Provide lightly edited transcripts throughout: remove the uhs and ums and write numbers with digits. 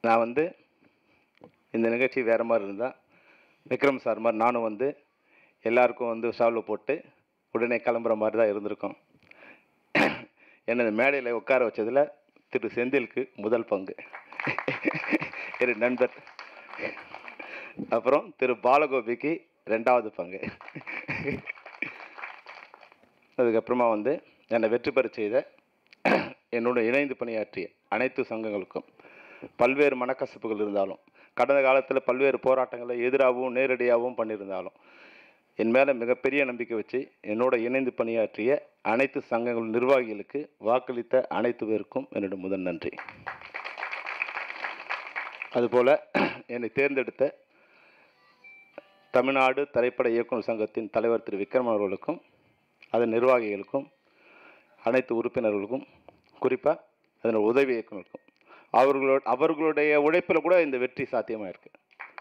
நான் வந்து இந்த நிகழ்ச்சி வேறு மாதிரி இருந்தால் விக்ரம் சார் மாதிரி நானும் வந்து எல்லாருக்கும் வந்து ஷால்வை போட்டு உடனே கிளம்புற மாதிரி தான் இருந்திருக்கோம். என்னை இந்த மேடையில் உட்கார வச்சதில் திரு செந்திலுக்கு முதல் பங்கு, என் நண்பர். அப்புறம் திரு பாலகோபிக்கு 2வது பங்கு. அதுக்கப்புறமா வந்து என்னை வெற்றி பெற செய்த என்னோட இணைந்து பணியாற்றிய அனைத்து சங்கங்களுக்கும் பல்வேறு மனக்கசப்புகள் இருந்தாலும், கடந்த காலத்தில் பல்வேறு போராட்டங்களை எதிராகவும் நேரடியாகவும் பண்ணியிருந்தாலும் என் மேலே மிகப்பெரிய நம்பிக்கை வச்சு என்னோட இணைந்து பணியாற்றிய அனைத்து சங்கங்கள் நிர்வாகிகளுக்கு வாக்களித்த அனைத்து பேருக்கும் என்னோட முதல் நன்றி. அதுபோல் என்னை தேர்ந்தெடுத்த தமிழ்நாடு திரைப்பட இயக்குநர் சங்கத்தின் தலைவர் திரு விக்ரம் அவர்களுக்கும் அதன் நிர்வாகிகளுக்கும் அனைத்து உறுப்பினர்களுக்கும் குறிப்பாக அதன் உதவி இயக்குநருக்கும் அவர்களுடைய உழைப்பில் கூட இந்த வெற்றி சாத்தியமாக இருக்குது.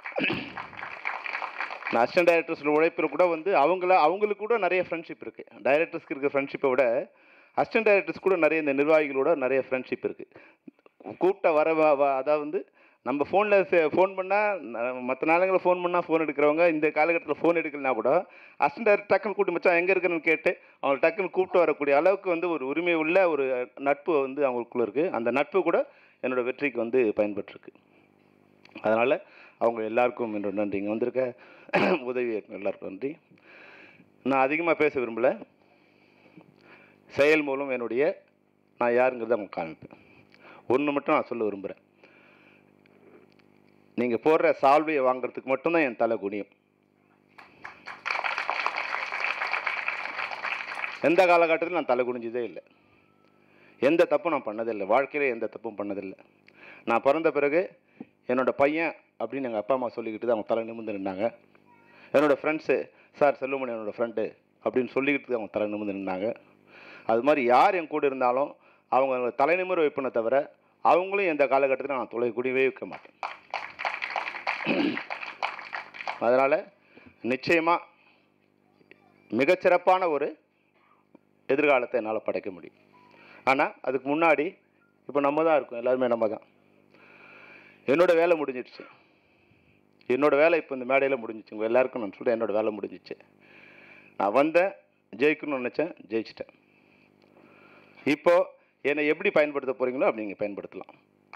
நான் அசிஸ்டன்ட் டைரக்டர்ஸில் உழைப்பில் கூட வந்து அவங்களுக்கு கூட நிறைய ஃப்ரெண்ட்ஷிப் இருக்குது. டைரக்டர்ஸ்க்கு இருக்கிற ஃப்ரெண்ட்ஷிப்பை விட அசிஸ்டன்ட் டைரக்டர்ஸ் கூட நிறைய இந்த நிர்வாகிகளோட நிறைய ஃப்ரெண்ட்ஷிப் இருக்குது. கூப்பிட்ட அதாவது வந்து நம்ம ஃபோன் பண்ணால் மற்ற நாளுங்களில் ஃபோன் பண்ணால் ஃபோன் எடுக்கிறவங்க இந்த காலகட்டத்தில் ஃபோன் எடுக்கலனா கூட அசிஸ்டன்ட் டைரக்டர் டக்குன்னு கூப்பிட்டு மச்சான் எங்கே இருக்குன்னு கேட்டு அவங்க டக்குன்னு கூப்பிட்டு வரக்கூடிய அளவுக்கு வந்து ஒரு உரிமை உள்ள ஒரு நட்பு வந்து அவங்களுக்குள்ளே இருக்குது. அந்த நட்பு கூட என்னோடய வெற்றிக்கு வந்து பயன்பட்டுருக்கு. அதனால் அவங்க எல்லாருக்கும் என்னோட நன்றி. இங்கே வந்திருக்க உதவி எல்லாருக்கும் நன்றி. நான் அதிகமாக பேச விரும்பலை, செயல் மூலம் நான் யாருங்கிறத அவங்க காமிப்பேன். ஒன்று மட்டும் நான் சொல்ல விரும்புகிறேன், நீங்கள் போடுற சால்வையை வாங்குறதுக்கு மட்டும்தான் என் தலை குனியும். எந்த காலகட்டத்தில் நான் தலை குனிஞ்சதே இல்லை, எந்த தப்பும் நான் பண்ணதில்லை, வாழ்க்கையில் எந்த தப்பும் பண்ணதில்லை. நான் பிறந்த பிறகு என்னோடய பையன் அப்படின்னு எங்கள் அப்பா அம்மா சொல்லிக்கிட்டு தான் அவங்க தலை நிமிர்ந்து நின்னாங்க. என்னோடய ஃப்ரெண்ட்ஸு சார் செல்வமணி என்னோடய ஃப்ரெண்டு அப்படின்னு சொல்லிக்கிட்டு அவங்க தலை நிமிர்ந்து நின்னாங்க. அது மாதிரி யார் என் கூட இருந்தாலும் அவங்க தலை நிமிர வைப்பனை தவிர அவங்களும் எந்த காலகட்டத்தில் நான் தொலை குடிவே வைக்க மாட்டேன். அதனால் நிச்சயமாக மிகச்சிறப்பான ஒரு எதிர்காலத்தை என்னால் படைக்க முடியும். ஆனால் அதுக்கு முன்னாடி இப்போ நம்ம தான் இருக்கோம், எல்லாருமே நம்ம தான். என்னோடய வேலை முடிஞ்சிடுச்சு, என்னோடய வேலை இப்போ இந்த மேடையில் முடிஞ்சிச்சுங்க. எல்லாருக்கும் நான் சொல்கிறேன், என்னோடய வேலை முடிஞ்சிச்சு. நான் வந்தேன், ஜெயிக்கணும்னு நினச்சேன், ஜெயிச்சிட்டேன். இப்போது என்னை எப்படி பயன்படுத்த போகிறீங்களோ அப்படி நீங்கள் பயன்படுத்தலாம்.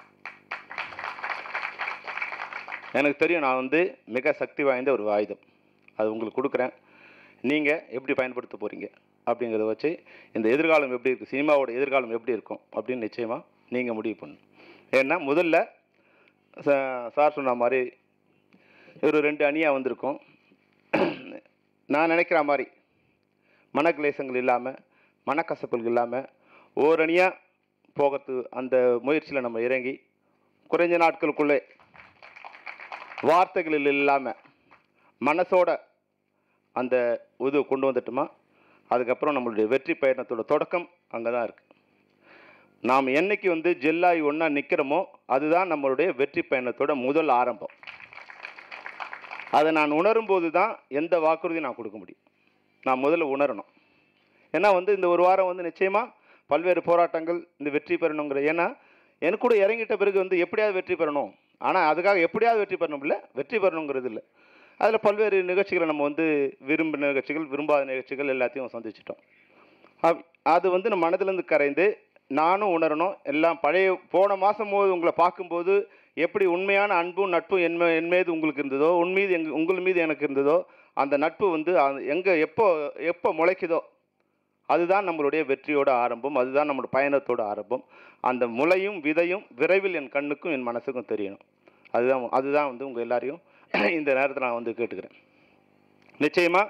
எனக்கு தெரியும் நான் வந்து மிக சக்தி வாய்ந்த ஒரு ஆயுதம், அது உங்களுக்கு கொடுக்குறேன். நீங்கள் எப்படி பயன்படுத்த போகிறீங்க அப்படிங்கிறத வச்சு இந்த எதிர்காலம் எப்படி இருக்குது, சினிமாவோட எதிர்காலம் எப்படி இருக்கும் அப்படின்னு நிச்சயமாக நீங்கள் முடிவு பண்ணணும். ஏன்னா முதல்ல சார் சொன்ன மாதிரி ஒரு 2 அணியாக வந்திருக்கோம். நான் நினைக்கிற மாதிரி மனக்லேசங்கள் இல்லாமல், மனக்கசப்புகள் இல்லாமல் ஓரணியாக போகிறது அந்த முயற்சியில் நம்ம இறங்கி குறைஞ்ச நாட்களுக்குள்ளே வார்த்தைகளில் இல்லாமல் மனசோட அந்த இது கொண்டு வந்துட்டோமா, அதுக்கப்புறம் நம்மளுடைய வெற்றி பயணத்தோட தொடக்கம் அங்கே தான் இருக்குது. நாம் என்னைக்கு வந்து ஜெல்லாகி ஒன்றா நிற்கிறோமோ அதுதான் நம்மளுடைய வெற்றி பயணத்தோட முதல் ஆரம்பம். அதை நான் உணரும்போது தான் எந்த வாக்குறுதியும் நான் கொடுக்க முடியும். நான் முதல்ல உணரணும். ஏன்னா வந்து இந்த ஒரு வாரம் வந்து நிச்சயமாக பல்வேறு போராட்டங்கள் இந்த வெற்றி பெறணுங்கிற, ஏன்னா எனக்கு கூட இறங்கிட்ட பிறகு வந்து எப்படியாவது வெற்றி பெறணும், ஆனால் அதுக்காக எப்படியாவது வெற்றி பெறணும் இல்லை, வெற்றி பெறணுங்கிறது இல்லை. அதில் பல்வேறு நிகழ்ச்சிகளை நம்ம வந்து விரும்பின நிகழ்ச்சிகள், விரும்பாத நிகழ்ச்சிகள் எல்லாத்தையும் சந்திச்சிட்டோம். அது வந்து நம்ம மனதிலேருந்து கரைந்து நானும் உணரணும். எல்லாம் பழைய போன மாதம் போது உங்களை பார்க்கும்போது எப்படி உண்மையான அன்பும் நட்பும் என் மீது உங்களுக்கு இருந்ததோ, உங்கள் மீது எனக்கு இருந்ததோ, அந்த நட்பு வந்து எங்கே எப்போ முளைக்குதோ அதுதான் நம்மளுடைய வெற்றியோட ஆரம்பம், அதுதான் நம்மளோட பயணத்தோட ஆரம்பம். அந்த முளையும் விதையும் விரைவில் என் கண்ணுக்கும் என் மனசுக்கும் தெரியணும். அதுதான் வந்து உங்கள் எல்லாரையும் இந்த நேரத்தில் நான் வந்து கேட்டுக்கிறேன். நிச்சயமாக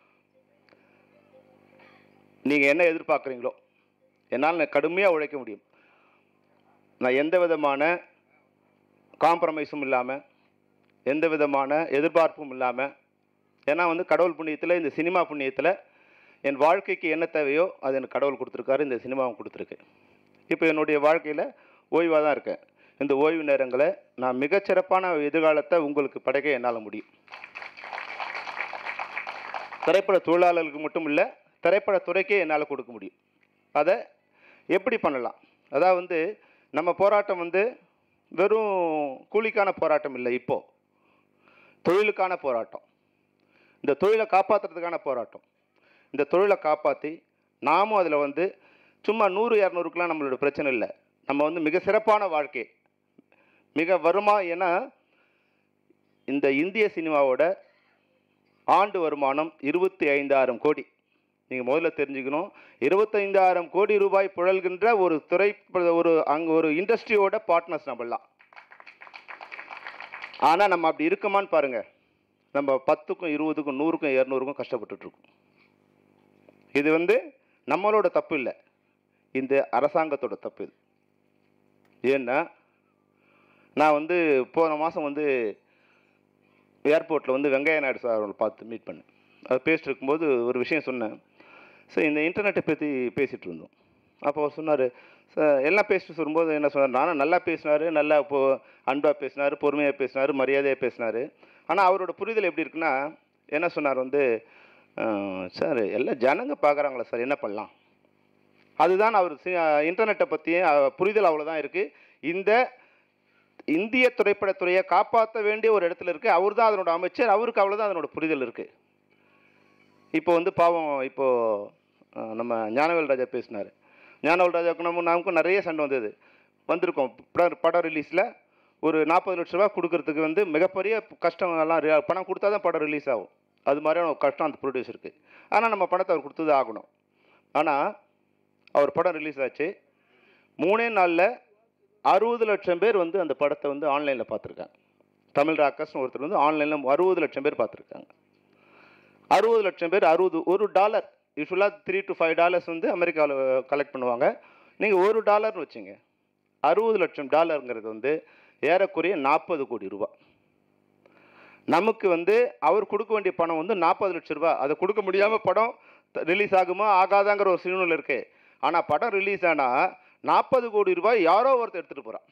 நீங்கள் என்ன எதிர்பார்க்குறீங்களோ என்னால் நான் கடுமையாக உழைக்க முடியும். நான் எந்த விதமான காம்ப்ரமைஸும் இல்லாமல், எந்த விதமான எதிர்பார்ப்பும் இல்லாமல், ஏன்னா வந்து கடவுள் புண்ணியத்தில், இந்த சினிமா புண்ணியத்தில் என் வாழ்க்கைக்கு என்ன தேவையோ அது எனக்கு கடவுள் கொடுத்துருக்காரு, இந்த சினிமாவும் கொடுத்துருக்கு. இப்போ என்னுடைய வாழ்க்கையில் ஓய்வாக தான் இருக்கேன். இந்த ஓய்வு நேரங்களை நான் மிகச்சிறப்பான எதிர்காலத்தை உங்களுக்கு படைக்க என்னால் முடியும். திரைப்பட தொழிலாளர்களுக்கு மட்டும் இல்லை, திரைப்படத்துறைக்கே என்னால் கொடுக்க முடியும். அதை எப்படி பண்ணலாம்? அதாவது வந்து நம்ம போராட்டம் வந்து வெறும் கூலிக்கான போராட்டம் இல்லை, இப்போது தொழிலுக்கான போராட்டம். இந்த தொழிலை காப்பாற்றுறதுக்கான போராட்டம். இந்த தொழிலை காப்பாற்றி நாமும் அதில் வந்து சும்மா 100-200க்குலாம் நம்மளோட பிரச்சனை இல்லை. நம்ம வந்து மிக சிறப்பான வாழ்க்கை, மிக ஏன்னா இந்த இந்திய சினிமாவோட ஆண்டு வருமானம் 25,000 கோடி. நீங்கள் முதல்ல தெரிஞ்சுக்கணும், 25,000 கோடி ரூபாய் புழல்கின்ற ஒரு அங்கே ஒரு இண்டஸ்ட்ரியோட பார்ட்னர்ஸ் நம்மளாம். ஆனால் நம்ம அப்படி இருக்குமான்னு பாருங்கள். நம்ம 10க்கும் 20க்கும் 100க்கும் 200க்கும் கஷ்டப்பட்டுட்ருக்கோம். இது வந்து நம்மளோட தப்பு இல்லை, இந்த அரசாங்கத்தோட தப்பு இது. ஏன்னா நான் வந்து போன மாதம் வந்து ஏர்போர்ட்டில் வந்து வெங்கையா நாயுடு சார் அவங்களை பார்த்து மீட் பண்ணேன். அது பேசிட்டு இருக்கும்போது ஒரு விஷயம் சொன்னேன். ஸோ இந்த இன்டர்நெட்டை பற்றி பேசிகிட்டு இருந்தோம். அப்போ அவர் சொன்னார், எல்லாம் பேசிட்டு சொல்லும்போது என்ன சொன்னார், நானும் நல்லா பேசினார், நல்லா அன்பாக பேசினார், பொறுமையாக பேசினார், மரியாதையாக பேசினார். ஆனால் அவரோட புரிதல் எப்படி இருக்குன்னா, என்ன சொன்னார் வந்து, சார் எல்லாம் ஜனங்க பார்க்குறாங்களா சார், என்ன பண்ணலாம். அதுதான் அவர் இன்டர்நெட்டை பற்றிய புரிதல் அவ்வளோதான் இருக்குது. இந்த இந்திய திரைப்படத்துறையை காப்பாற்ற வேண்டிய ஒரு இடத்துல இருக்குது, அவர் தான் அதனோட அமைச்சர், அவருக்கு அவ்வளோதான் அதனோட புரிதல் இருக்குது. இப்போ வந்து பாவம், இப்போது நம்ம ஞானவேல் ராஜா பேசினார். ஞானவேல் ராஜாவுக்கு நமக்கும் நிறைய சண்டை வந்திருக்கோம். படம் ரிலீஸில் ஒரு 40 லட்ச ரூபா கொடுக்கறதுக்கு வந்து மிகப்பெரிய கஷ்டங்கள்லாம், பணம் கொடுத்தா தான் படம் ரிலீஸ் ஆகும். அது மாதிரியான கஷ்டம் அந்த ப்ரொடியூசருக்கு. ஆனால் நம்ம பணத்தை அவர் கொடுத்தது ஆகணும். ஆனால் அவர் படம் ரிலீஸ் ஆச்சு, 3 நாளில் 60 லட்சம் பேர் வந்து அந்த படத்தை வந்து ஆன்லைனில் பார்த்துருக்காங்க. தமிழ் ராக்கர்ஸ்னு ஒருத்தர் வந்து ஆன்லைனில் 60 லட்சம் பேர் பார்த்துருக்காங்க. 60 லட்சம் பேர், $1 யூஸ்வலாக $3 to $5 வந்து அமெரிக்காவில் கலெக்ட் பண்ணுவாங்க. நீங்கள் $1 வச்சுங்க, 60 லட்சம் டாலருங்கிறது வந்து ஏறக்குறைய 40 கோடி ரூபா. நமக்கு வந்து அவர் கொடுக்க வேண்டிய பணம் வந்து 40 லட்ச ரூபா. அதை கொடுக்க முடியாமல் படம் ரிலீஸ் ஆகுமா ஆகாதாங்கிற ஒரு சூழ்நிலை இருக்குது. ஆனால் படம் ரிலீஸ் ஆனால் 40 கோடி ரூபாய் யாரோ ஒருத்தர் எடுத்துகிட்டு போகிறான்.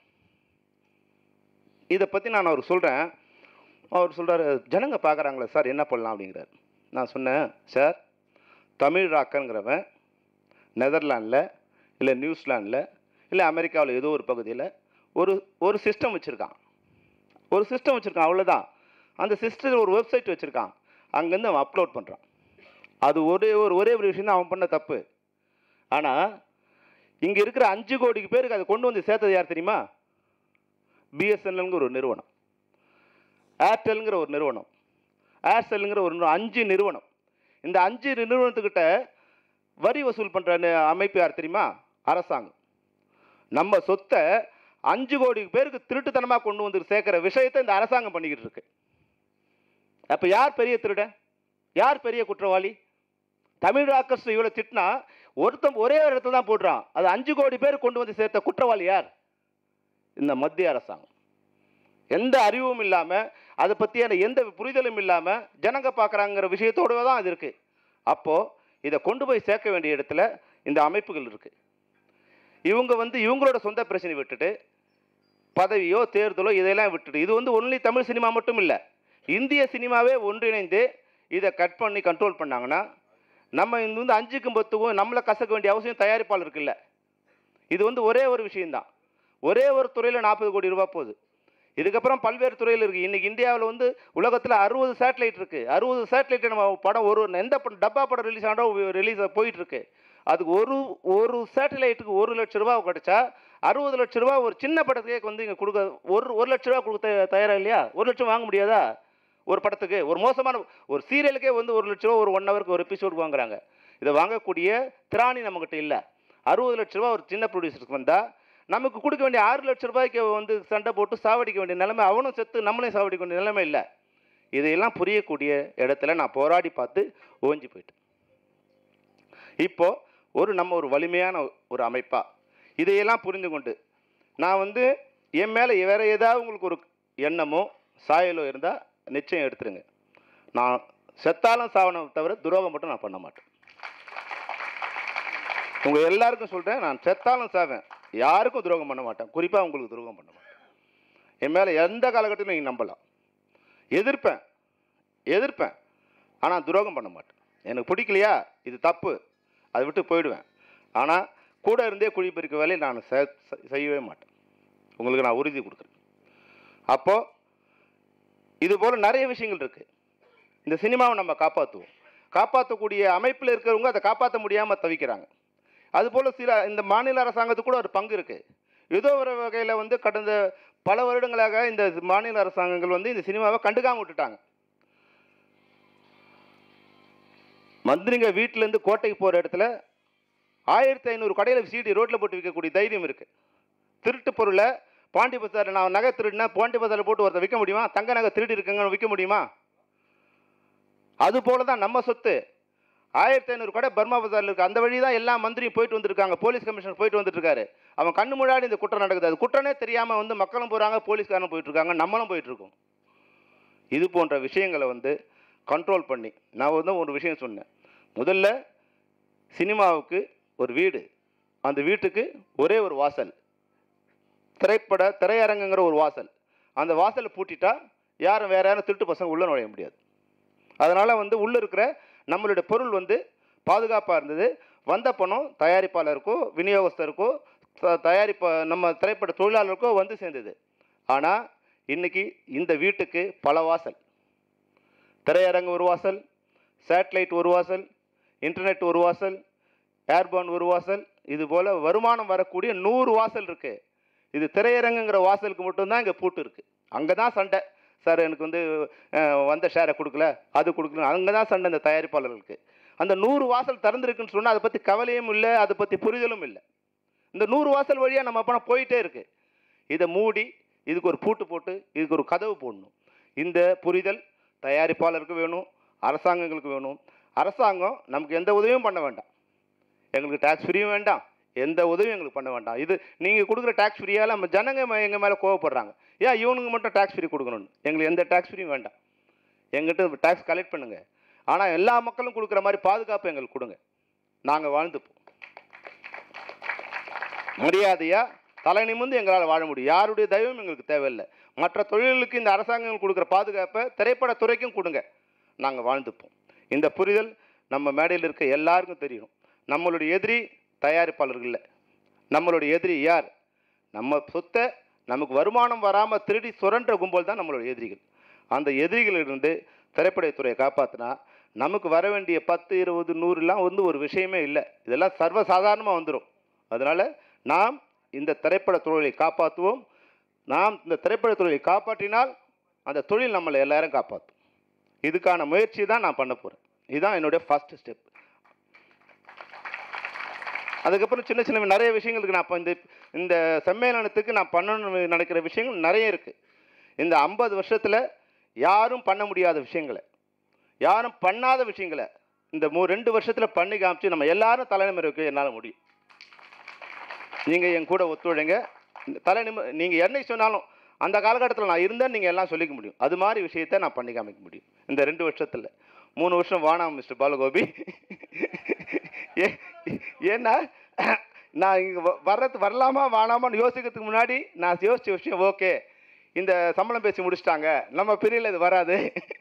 இதை பற்றி நான் அவருக்கு சொல்கிறேன். அவர் சொல்கிறார், ஜனங்க பார்க்குறாங்களே சார், என்ன பண்ணலாம் அப்படிங்கிறார். நான் சொன்னேன், சார் தமிழ் ராக்கருங்கிறவன் நெதர்லாண்டில் இல்லை நியூசிலாண்டில் இல்லை அமெரிக்காவில் ஏதோ ஒரு பகுதியில் ஒரு சிஸ்டம் வச்சுருக்கான். அவ்வளோதான். அந்த சிஸ்டத்தில் ஒரு வெப்சைட் வச்சுருக்கான். அங்கேருந்து அவன் அப்லோட் பண்ணுறான். அது ஒரே ஒரு விஷயம் தான் அவன் பண்ண தப்பு. ஆனால் இங்கே இருக்கிற 5 கோடி பேருக்கு அதை கொண்டு வந்து சேர்த்தது யார் தெரியுமா? பிஎஸ்என்எல்ங்கிற ஒரு நிறுவனம், ஏர்டெல்ங்கிற ஒரு நிறுவனம், ஏர்செல்ங்கிற ஒரு 5 நிறுவனம். இந்த 5 நிறுவனத்துக்கிட்ட வரி வசூல் பண்ணுற அமைப்பு யார் தெரியுமா? அரசாங்கம். நம்ம சொத்தை 5 கோடி பேருக்கு திருட்டுத்தனமாக கொண்டு வந்து சேர்க்கிற விஷயத்தை இந்த அரசாங்கம் பண்ணிக்கிட்டு இருக்கு. அப்போ யார் பெரிய திருடன், யார் பெரிய குற்றவாளி? தமிழ் ராக்கர்ஸ் இவ்வளோ திட்டினா ஒருத்தன் ஒரே ஒரு இடத்துல தான் போடுறான். அது 5 கோடி பேர் கொண்டு வந்து சேர்த்த குற்றவாளி யார்? இந்த மத்திய அரசாங்கம். எந்த அறிவும் இல்லாமல், அதை பற்றியான எந்த புரிதலும் இல்லாமல் ஜனங்க பார்க்குறாங்கிற விஷயத்தோடு தான் அது இருக்குது. அப்போது இதை கொண்டு போய் சேர்க்க வேண்டிய இடத்துல இந்த அமைப்புகள் இருக்குது. இவங்க வந்து இவங்களோட சொந்த பிரச்சனை விட்டுட்டு, பதவியோ தேர்தலோ இதெல்லாம் விட்டுட்டு, இது வந்து ஒன்லி தமிழ் சினிமா மட்டும் இல்லை, இந்திய சினிமாவே ஒன்றிணைந்து இதை கட் பண்ணி கண்ட்ரோல் பண்ணாங்கன்னா, நம்ம இது வந்து 5க்கும் 10க்கும் நம்மளை கசக்க வேண்டிய அவசியம் தயாரிப்பாளருக்கு இல்லை. இது வந்து ஒரே ஒரு விஷயந்தான். ஒரே ஒரு துறையில் 40 கோடி ரூபா போகுது. இதுக்கப்புறம் பல்வேறு துறையில் இருக்குது. இன்றைக்கி இந்தியாவில் வந்து உலகத்தில் 60 சேட்டலைட் இருக்குது. 60 சேட்டலைட்டை நம்ம படம் எந்த டப்பா படம் ரிலீஸ் ரிலீஸ் போயிட்டுருக்கு. அதுக்கு ஒரு சேட்டலைட்டுக்கு 1 லட்ச ரூபா கிடச்சா 60 லட்ச ரூபா ஒரு சின்ன படத்துக்கே வந்து இங்கே கொடுக்க 1 லட்ச ரூபா கொடுக்க தயாராக இல்லையா? 1 லட்சம் வாங்க முடியாதா ஒரு படத்துக்கு? ஒரு மோசமான ஒரு சீரியலுக்கே வந்து 1 லட்ச ரூபா ஒரு 1 ஹவருக்கு ஒரு எபிசோடு வாங்குறாங்க. இதை வாங்கக்கூடிய திராணி நம்மகிட்ட இல்லை. 60 லட்ச ரூபா ஒரு சின்ன ப்ரொடியூசருக்கு வந்தால் நமக்கு கொடுக்க வேண்டிய 6 லட்ச ரூபாய்க்கு வந்து சண்டை போட்டு சாவடிக்க வேண்டிய நிலைமை, அவனும் செத்து நம்மளையும் சாவடிக்க வேண்டிய நிலைமை இல்லை. இதையெல்லாம் புரியக்கூடிய இடத்துல நான் போராடி பார்த்து ஓஞ்சி போயிட்டேன். இப்போது நம்ம ஒரு வலிமையான ஒரு அமைப்பாக இதையெல்லாம் புரிந்து கொண்டு நான் வந்து என் மேலே வேறு ஏதாவது உங்களுக்கு ஒரு எண்ணமோ சாயலோ இருந்தால் நிச்சயம் எடுத்துருங்க. நான் செத்தாலும் சாவனை தவிர துரோகம் மட்டும் நான் பண்ண மாட்டேன். உங்கள் எல்லாருக்கும் சொல்கிறேன், நான் செத்தாலும் சாவேன், யாருக்கும் துரோகம் பண்ண மாட்டேன். குறிப்பாக உங்களுக்கு துரோகம் பண்ண மாட்டேன். என் மேலே எந்த காலகட்டத்திலும் நீங்கள் நம்பலாம். எதிர்ப்பேன், ஆனால் துரோகம் பண்ண மாட்டேன். எனக்கு பிடிக்கலையா, இது தப்பு, அதை விட்டு போயிடுவேன். ஆனால் கூட இருந்தே குழி பறிக்க வேலையை நான் செய்யவே மாட்டேன். உங்களுக்கு நான் உறுதி கொடுக்குறேன். அப்போது இதுபோல் நிறைய விஷயங்கள் இருக்குது. இந்த சினிமாவை நம்ம காப்பாற்றுவோம். காப்பாற்றக்கூடிய அமைப்பில் இருக்கிறவங்க அதை காப்பாற்ற முடியாமல் தவிக்கிறாங்க. அதுபோல் சில இந்த மாநில அரசாங்கத்துக்கு கூட ஒரு பங்கு இருக்குது. ஏதோ ஒரு வகையில் வந்து கடந்த பல வருடங்களாக இந்த மாநில அரசாங்கங்கள் வந்து இந்த சினிமாவை கண்டுக்காமல் விட்டுட்டாங்க. மந்திரிங்க வீட்டிலேருந்து கோட்டைக்கு போகிற இடத்துல 1500 கடையில் சீடி ரோட்டில் போட்டு விற்கக்கூடிய தைரியம் இருக்குது. திருட்டு பொருளை பாண்டி பசாரில் நான் நகை திருடினா பாண்டி பசாரில் போட்டு ஒருத்தர் விற்க முடியுமா? தங்க நகை திருடி இருக்குங்கன்னு விற்க முடியுமா? அதுபோல தான் நம்ம சொத்து 1500 கடை பர்மா பசாரில் இருக்குது. அந்த வழி தான் எல்லா மந்திரியும் போயிட்டு வந்துருக்காங்க. போலீஸ் கமிஷனர் போயிட்டு வந்துட்டுருக்காரு. அவன் கண்ணு முன்னாடி இந்த குற்றம் நடக்குது. அது குற்றமே தெரியாமல் வந்து மக்களும் போகிறாங்க, போலீஸ்காரனும் போயிட்டுருக்காங்க, நம்மளும் போயிட்டுருக்கோம். இது போன்ற விஷயங்களை வந்து கண்ட்ரோல் பண்ணி நான் வந்து ஒரு விஷயம் சொன்னேன். முதல்ல சினிமாவுக்கு ஒரு வீடு, அந்த வீட்டுக்கு ஒரே ஒரு வாசல், திரையரங்குங்கிற ஒரு வாசல். அந்த வாசலை பூட்டிட்டா யாரும் வேற யாரும் திருட்டு பசங்க உள்ளே நுழைய முடியாது. அதனால் வந்து உள்ளே இருக்கிற நம்மளுடைய பொருள் வந்து பாதுகாப்பாக இருந்தது. வந்த பணம் தயாரிப்பாளருக்கோ விநியோகஸ்தருக்கோ நம்ம திரைப்பட தொழிலாளருக்கோ வந்து சேர்ந்தது. ஆனால் இன்றைக்கி இந்த வீட்டுக்கு பல வாசல், திரையரங்கு ஒரு வாசல், சேட்டலைட் ஒரு வாசல், இன்டர்நெட் ஒரு வாசல், ஏர்பான் ஒரு வாசல், இது போல் வருமானம் வரக்கூடிய 100 வாசல் இருக்குது. இது திரையரங்குங்கிற வாசலுக்கு மட்டும்தான் இங்கே பூட்டு இருக்குது. அங்கே தான் சண்டை. சார் எனக்கு வந்து வந்த ஷேரை கொடுக்கல, அது கொடுக்கல, அங்கே தான் சண்டை இந்த தயாரிப்பாளர்களுக்கு. அந்த 100 வாசல் திறந்துருக்குன்னு சொன்னால் அதை பற்றி கவலையும் இல்லை, அதை பற்றி புரிதலும் இல்லை. இந்த 100 வாசல் வழியாக நம்ம பணம் போயிட்டே இருக்குது. இதை மூடி இதுக்கு ஒரு பூட்டு போட்டு இதுக்கு ஒரு கதவு போடணும். இந்த புரிதல் தயாரிப்பாளருக்கு வேணும், அரசாங்கங்களுக்கு வேணும். அரசாங்கம் நமக்கு எந்த உதவியும் பண்ண வேண்டாம், எங்களுக்கு டேக்ஸ் ஃப்ரீயும் வேண்டாம், எந்த உதவியும் எங்களுக்கு பண்ண வேண்டாம். இது நீங்கள் கொடுக்குற டேக்ஸ் ஃப்ரீயால் நம்ம ஜனங்க எங்கள் மேலே கோவப்படுறாங்க. ஏன் இவனுங்க மட்டும் டேக்ஸ் ஃப்ரீ கொடுக்கணும்னு? எங்களுக்கு எந்த டேக்ஸ் ஃப்ரீயும் வேண்டாம். எங்கிட்ட டேக்ஸ் கலெக்ட் பண்ணுங்கள், ஆனால் எல்லா மக்களும் கொடுக்குற மாதிரி பாதுகாப்பு எங்களுக்கு கொடுங்க. நாங்கள் வாழ்ந்துப்போம் மரியாதையாக, தலை நிமிர்ந்து எங்களால் வாழ முடியும். யாருடைய தயவும் எங்களுக்கு தேவையில்லை. மற்ற தொழில்களுக்கு இந்த அரசாங்கம் கொடுக்குற பாதுகாப்பை திரைப்படத்துறைக்கும் கொடுங்க, நாங்கள் வாழ்ந்துப்போம். இந்த புரிதல் நம்ம மேடையில் இருக்க எல்லாருக்கும் தெரியணும். நம்மளுடைய எதிரி தயாரிப்பாளர்கள் இல்லை, நம்மளுடைய எதிரி யார்? நம்ம சொத்தை நமக்கு வருமானம் வராமல் திருடி சுரண்ட கும்பல் தான் நம்மளுடைய எதிரிகள். அந்த எதிரிகளிலிருந்து திரைப்படத்துறையை காப்பாற்றினா நமக்கு வர வேண்டிய 10, 20, 100லாம் வந்து ஒரு விஷயமே இல்லை. இதெல்லாம் சர்வசாதாரணமாக வந்துடும். அதனால் நாம் இந்த திரைப்பட தொழிலை காப்பாற்றுவோம். நாம் இந்த திரைப்பட தொழிலை காப்பாற்றினால் அந்த தொழில் நம்மளை எல்லாரும் காப்பாற்றும். இதுக்கான முயற்சி தான் நான் பண்ண போகிறேன். இதுதான் என்னுடைய ஃபஸ்ட்டு ஸ்டெப். அதுக்கப்புறம் சின்ன சின்ன நிறைய விஷயங்களுக்கு நான் இப்போ இந்த சம்மேளனத்துக்கு நான் பண்ணணும்னு நினைக்கிற விஷயங்கள் நிறைய இருக்குது. இந்த 50 வருஷத்தில் யாரும் பண்ண முடியாத விஷயங்களை, யாரும் பண்ணாத விஷயங்களை இந்த 2 வருஷத்தில் பண்ணி காமிச்சு நம்ம எல்லாரும் தலைநிமிர்க்க என்னால் முடியும். நீங்கள் என் கூட ஒத்துழைங்க. நீங்கள் என்னை சொன்னாலும் அந்த காலகட்டத்தில் நான் இருந்தேன்னு நீங்கள் எல்லாம் சொல்லிக்க முடியும். அது மாதிரி விஷயத்தை நான் பண்ணி காமிக்க முடியும் இந்த 2 வருஷத்தில். 3 வருஷம் வானாம் மிஸ்டர் பாலகோபி. ஏன்னா நான் இங்கே வரலாமா வேணாமான்னு யோசிக்கிறதுக்கு முன்னாடி நான் யோசித்த விஷயம், ஓகே இந்த சம்பளம் பேசி முடிச்சிட்டாங்க, நம்ம பிரிவில் இது வராது,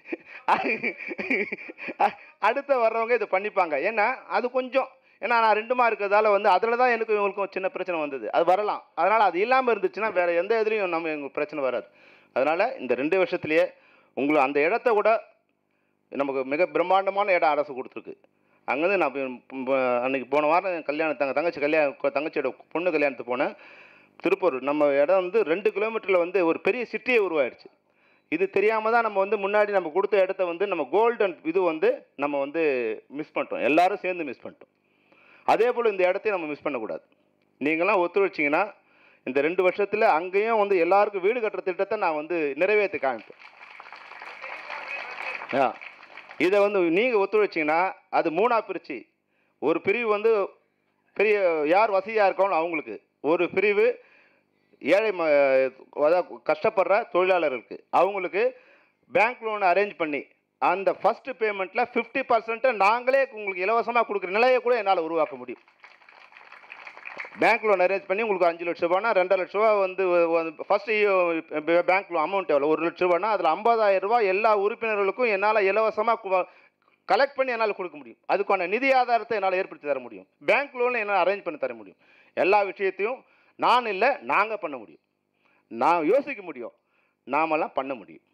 அடுத்த வர்றவங்க இது பண்ணிப்பாங்க. ஏன்னா அது கொஞ்சம், ஏன்னா நான் 2மா இருக்கிறதால வந்து அதில் தான் எனக்கு இவங்களுக்கும் சின்ன பிரச்சனை வந்தது. அது வரலாம். அதனால் அது இல்லாமல் இருந்துச்சுன்னா வேறு எந்த இதுலேயும் நம்ம எங்களுக்கு பிரச்சனை வராது. அதனால் இந்த 2 வருஷத்துலேயே உங்களை அந்த இடத்த கூட நமக்கு மிக பிரம்மாண்டமான இடம் அரசு கொடுத்துருக்கு. அங்கேருந்து நான் அன்றைக்கி போன வாரம் தங்கச்சியோட பொண்ணு கல்யாணத்துக்கு போனேன். திருப்பூர் நம்ம இடம் வந்து 2 கிலோமீட்டரில் வந்து ஒரு பெரிய சிட்டியே உருவாயிடுச்சு. இது தெரியாமல் தான் நம்ம வந்து முன்னாடி நம்ம கொடுத்த இடத்த வந்து நம்ம கோல்டன் இது வந்து நம்ம வந்து மிஸ் பண்ணிட்டோம், எல்லோரும் சேர்ந்து மிஸ் பண்ணிட்டோம். அதே போல் இந்த இடத்தையும் நம்ம மிஸ் பண்ணக்கூடாது. நீங்களாம் ஒத்துழைச்சிங்கன்னா இந்த 2 வருஷத்தில் அங்கேயும் வந்து எல்லாருக்கும் வீடு கட்டுற திட்டத்தை நான் வந்து நிறைவேற்றி காமிப்பேன். இதை வந்து நீங்கள் ஒத்துழைச்சிங்கன்னா அது 3ஆக பிரித்து, ஒரு பிரிவு வந்து பெரிய யார் வசதியாக இருக்காங்களோ அவங்களுக்கு, ஒரு பிரிவு ஏழை அதாவது கஷ்டப்படுற தொழிலாளர்களுக்கு அவங்களுக்கு பேங்க் லோன் அரேஞ்ச் பண்ணி அந்த ஃபஸ்ட்டு பேமெண்ட்டில் 50% நாங்களே உங்களுக்கு இலவசமாக கொடுக்குற நிலையை கூட என்னால் உருவாக்க முடியும். பேங்க் லோன் அரேஞ்ச் பண்ணி உங்களுக்கு 5 லட்ச ரூபானா 2 லட்ச ரூபா வந்து ஃபஸ்ட்டு பேங்க் லோன் அமௌண்ட் எவ்வளோ 1 லட்ச ரூபானா அதில் 50,000 ரூபா எல்லா உறுப்பினர்களுக்கும் என்னால் இலவசமாக கலெக்ட் பண்ணி என்னால் கொடுக்க முடியும். அதுக்கான நிதி ஆதாரத்தை என்னால் ஏற்படுத்தி தர முடியும். பேங்க் லோனில் என்னால் அரேஞ்ச் பண்ணி தர முடியும். எல்லா விஷயத்தையும் நான் இல்லை, நாங்கள் பண்ண முடியும். நான் யோசிக்க முடியும், நாமெல்லாம் பண்ண முடியும்.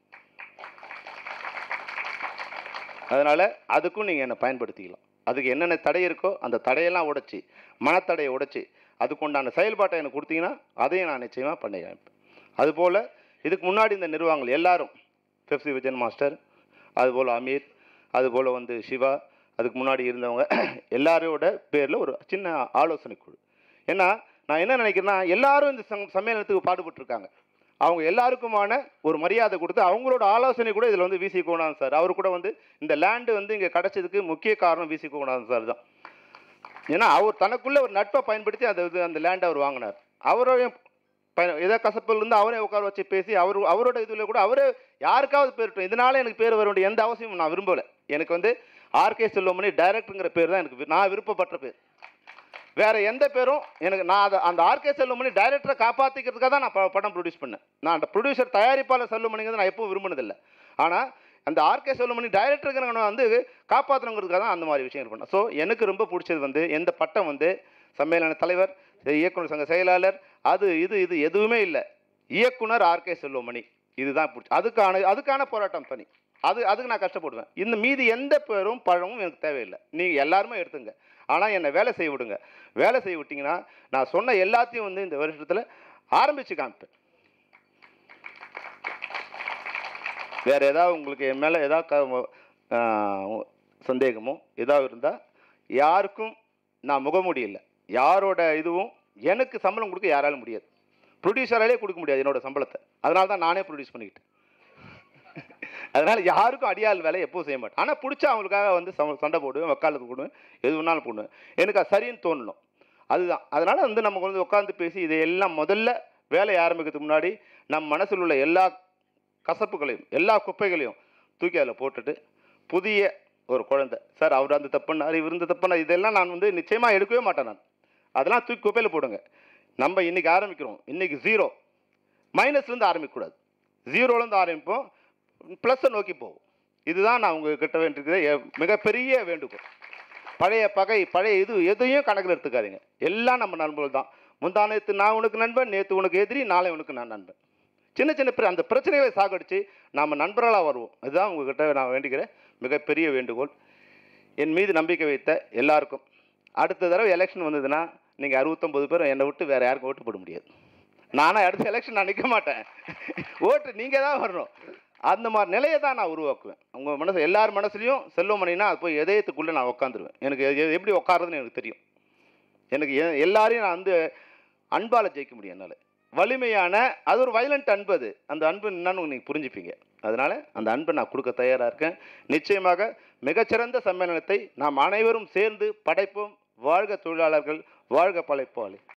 அதனால் அதுக்கும் நீங்கள் என்னை பயன்படுத்திக்கலாம். அதுக்கு என்னென்ன தடை இருக்கோ அந்த தடையெல்லாம் உடைச்சி, மனத்தடையை உடைச்சி, அதுக்குண்டான செயல்பாட்டை எனக்கு கொடுத்தீங்கன்னா அதையும் நான் நிச்சயமாக பண்ணி காமிப்பேன். அதுபோல் இதுக்கு முன்னாடி இந்த நிர்வாகங்கள் எல்லாரும், பெப்சி விஜயன் மாஸ்டர், அதுபோல் அமீர், அதுபோல் வந்து சிவா, அதுக்கு முன்னாடி இருந்தவங்க எல்லாரோட பேரில் ஒரு சின்ன ஆலோசனை குழு. ஏன்னா நான் என்ன நினைக்கிறேன்னா, எல்லாரும் இந்த சம்மேளனத்துக்கு பாடுபட்டுருக்காங்க. அவங்க எல்லாருக்குமான ஒரு மரியாதை கொடுத்து அவங்களோட ஆலோசனை கூட இதில் வந்து விசி கோணாதன் சார், அவர் கூட வந்து இந்த லேண்டு வந்து இங்கே கிடச்சதுக்கு முக்கிய காரணம் விசி கோணாதன் சார் தான். ஏன்னா அவர் தனக்குள்ளே ஒரு நட்பை பயன்படுத்தி அந்த லேண்டை அவர் வாங்கினார். அவரையும் ஏதோ கசப்பிலிருந்து அவரே உட்கார வச்சு பேசி அவரோட இதில் கூட அவரே யாருக்காவது பேர், இதனால எனக்கு பேர் வர வேண்டிய எந்த அவசியமும் நான் விரும்பலை. எனக்கு வந்து ஆர்கே செல்வமணி டைரக்டருங்கிற பேர் தான் எனக்கு நான் விருப்பப்பட்ட பேர். வேறு எந்த பேரும் எனக்கு, நான் அந்த ஆர்கே செல்வமணி டைரக்டரை காப்பாற்றிக்கிறதுக்காக தான் நான் படம் ப்ரொடியூஸ் பண்ணேன். நான் அந்த ப்ரொடியூசர் தயாரிப்பாளர் செல்வமணிங்கிறது நான் எப்பவும் விரும்பினதில்லை. ஆனால் அந்த ஆர்கே செல்வமணி டைரக்டருக்கு நான் வந்து காப்பாற்றணுங்கிறதுக்காக தான் அந்த மாதிரி விஷயங்கள் பண்ணேன். ஸோ எனக்கு ரொம்ப பிடிச்சது வந்து எந்த பட்டம் வந்து சம்மேளன தலைவர், இயக்குனர் சங்க செயலாளர், இது எதுவுமே இல்லை. இயக்குனர் ஆர்கே செல்வமணி, இதுதான் பிடிச்சி. அதுக்கான போராட்டம் தனி. அதுக்கு நான் கஷ்டப்படுவேன். இந்த மீதி எந்த பேரும் பழமும் எனக்கு தேவையில்லை. நீங்கள் எல்லாருமே எடுத்துங்க, ஆனால் என்னை வேலை செய்ய விடுங்க. வேலை செய்ய விட்டிங்கன்னா நான் சொன்ன எல்லாத்தையும் வந்து இந்த வருஷத்தில் ஆரம்பித்து காமிப்பேன். வேறு ஏதாவது உங்களுக்கு என் மேலே ஏதாவது சந்தேகமோ ஏதாவது இருந்தால், யாருக்கும் நான் முகமூடி இல்லை. யாரோட இதுவும் எனக்கு சம்பளம் கொடுக்க யாராலும் முடியாது. ப்ரொடியூசராலே கொடுக்க முடியாது என்னோடய சம்பளத்தை. அதனால தான் நானே ப்ரொடியூஸ் பண்ணிக்கிட்டேன். அதனால் யாருக்கும் அடியாள் வேலை எப்போவும் செய்ய மாட்டேன். ஆனால் பிடிச்சா அவங்களுக்காக வந்து சண்டை போடுவேன், வக்காலத்து போடுவேன், எது வேணாலும் போடுவேன். எனக்கு அது சரின்னு தோணணும், அதுதான். அதனால் வந்து நமக்கு வந்து உட்காந்து பேசி இதையெல்லாம் முதல்ல வேலையை ஆரம்பிக்கிறதுக்கு முன்னாடி நம் மனசில் உள்ள எல்லா கசப்புகளையும் எல்லா குப்பைகளையும் தூக்கி அதில் போட்டுட்டு, புதிய ஒரு குழந்தை சார் அவர் அந்த தப்புன்னார், இவர் இந்த தப்புனார், இதெல்லாம் நான் வந்து நிச்சயமாக எடுக்கவே மாட்டேன். நான் அதெல்லாம் தூக்கி குப்பையில் போடுங்க. நம்ம இன்றைக்கி ஆரம்பிக்கிறோம், இன்றைக்கி 0 மைனஸ்லேருந்து ஆரம்பிக்கக்கூடாது, 0லேருந்து ஆரம்பிப்போம், ப்ளஸ்ஸை நோக்கி போகும். இதுதான் நான் உங்ககிட்ட வேண்டியிருக்கிற மிகப்பெரிய வேண்டுகோள். பழைய பகை, பழைய எதையும் கணக்கில் எடுத்துக்காதீங்க. எல்லாம் நம்ம நண்பர்கள் தான். முந்தா நேற்று நான் உனக்கு நண்பன், நேற்று உனக்கு எதிரி, நாளை உனக்கு நான் நண்பன். சின்ன சின்ன அந்த பிரச்சனைகளை சாகடித்து நாம் நண்பர்களாக வருவோம். இதுதான் உங்ககிட்ட நான் வேண்டிக்கிற மிகப்பெரிய வேண்டுகோள். என் மீது நம்பிக்கை வைத்த எல்லாருக்கும், அடுத்த தடவை எலெக்ஷன் வந்ததுன்னா நீங்கள் 69 பேர் என்னை விட்டு வேறு யாருக்கும் ஓட்டு போட முடியாது. நானும் அடுத்த எலெக்ஷன் நான் நிற்க மாட்டேன். ஓட்டு நீங்கள் தான் வரணும். அந்த மாதிரி நிலையை தான் நான் உருவாக்குவேன். உங்கள் மனசு எல்லார் மனசுலையும் செல்வமணினா அது போய் இதயத்துக்குள்ளே நான் உட்காந்துருவேன். எனக்கு எப்படி உட்காருதுன்னு எனக்கு தெரியும். எனக்கு எல்லாரையும் நான் வந்து அன்பால் ஜெயிக்க முடியும். என்னால் வலிமையான அது ஒரு வயலண்ட் அன்பு, அந்த அன்பு என்னன்னு நீங்கள் புரிஞ்சுப்பீங்க. அதனால் அந்த அன்பை நான் கொடுக்க தயாராக இருக்கேன். நிச்சயமாக மிகச்சிறந்த சம்மேளனத்தை நாம் அனைவரும் சேர்ந்து படைப்போம். வாழ்க தொழிலாளர்கள், வாழ்க படைப்பாளி.